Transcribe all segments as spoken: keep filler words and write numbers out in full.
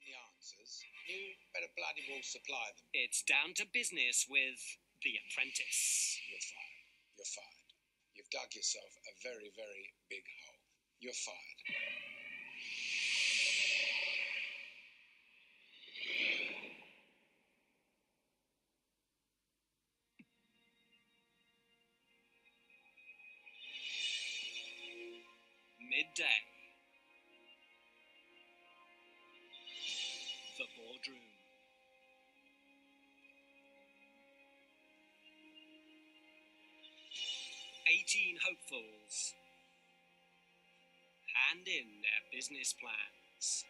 in the answers, you better bloody well supply them. It's down to business with The Apprentice. You're fired. You're fired. You've dug yourself a very, very big hole. You're fired. Midday. The Boardroom. Eighteen hopefuls hand in their business plans.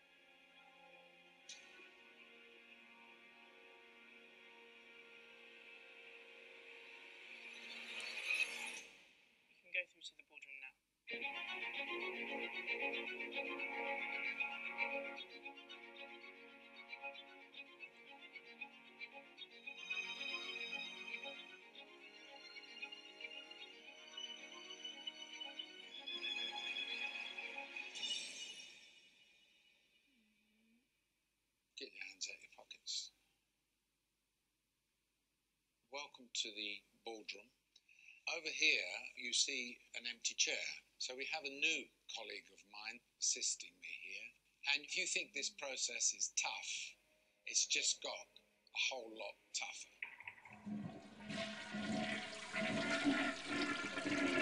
You can go through to the boardroom now. Get your hands out of your pockets. Welcome to the boardroom. Over here, you see an empty chair. So we have a new colleague of mine assisting me here. And if you think this process is tough, it's just got a whole lot tougher.